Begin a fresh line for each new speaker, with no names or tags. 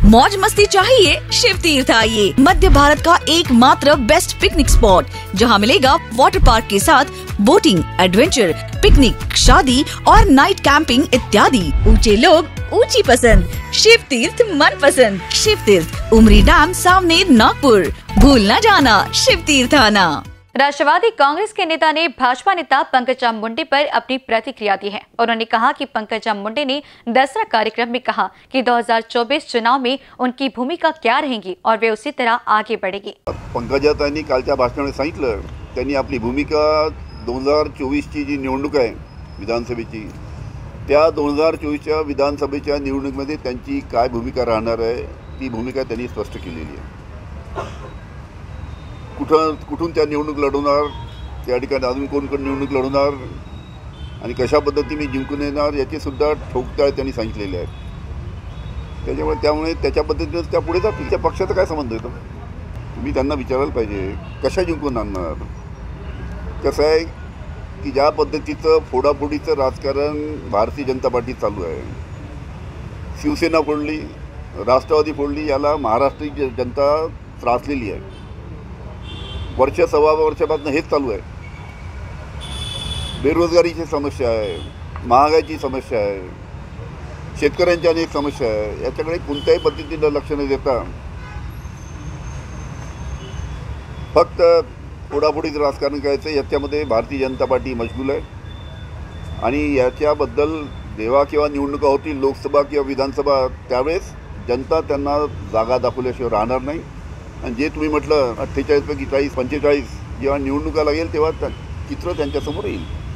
मौज मस्ती चाहिए, शिव तीर्थ आइए। मध्य भारत का एकमात्र बेस्ट पिकनिक स्पॉट, जहां मिलेगा वाटर पार्क के साथ बोटिंग, एडवेंचर, पिकनिक, शादी और नाइट कैंपिंग इत्यादि। ऊंचे लोग, ऊंची पसंद, शिव तीर्थ मन पसंद। शिव तीर्थ, उमरी डैम सामने, नागपुर। भूल न जाना, शिव तीर्थ आना।
राष्ट्रवादी कांग्रेस के नेता ने भाजपा नेता पंकजा मुंडे पर अपनी प्रतिक्रिया दी है। उन्होंने कहा कि पंकजा मुंडे ने दसरा कार्यक्रम में कहा कि 2024 चुनाव में उनकी भूमिका क्या रहेगी और वे उसी तरह आगे बढ़ेगी।
पंकजाताईंनी कालच्या भाषणामध्ये सांगितलं, त्यांनी आपली भूमिका 2024ची जी निवडणूक आहे विधानसभेची, त्या 2024च्या विधानसभेच्या निवडणुकीमध्ये त्यांची काय भूमिका राहणार आहे ती भूमिका त्यांनी स्पष्ट केलेली आहे। कुठून त्या निवडणूक लढवणार, त्या ठिकाणी अजून कोण निवडणूक लढवणार आणि कशा पद्धतीने जिंकून येणार याची सुद्धा ठोकताळ त्यांनी सांगितलेली आहे। त्यामुळे त्याच्या पद्धतीने त्या पुढे जातील। त्या पक्षाचा काय संबंध येतो? तुम्ही त्यांना विचारायला पाहिजे कशा जिंकून आणणार। कसं आहे की ज्या पद्धतीचं फोडाफोडीचं राजकारण भारतीय जनता पार्टी चालू आहे, शिवसेना फोडली, राष्ट्रवादी फोडली, याला महाराष्ट्राची जनता त्रासलेली आहे। वर्ष सव्वा वर्षापासून हेच चालू आहे। बेरोजगारीची समस्या आहे, महागाईची समस्या आहे, शेतकऱ्यांच्या अनेक समस्या आहे। याच्याकडे कोणत्याही पद्धतीने लक्ष न देता फक्त फोडाफोडीचं राजकारण करायचं, याच्यामध्ये भारतीय जनता पार्टी मशगूल आहे। आणि याच्याबद्दल जेव्हा किंवा निवडणुका होतील, लोकसभा किंवा विधानसभा, त्यावेळेस जनता त्यांना जागा दाखवल्याशिवाय राहणार नाही। आणि जे तुम्ही म्हटलं 48 पैकी 40, 45 जेव्हा निवडणुका लागेल तेव्हा चित्र त्यांच्यासमोर येईल।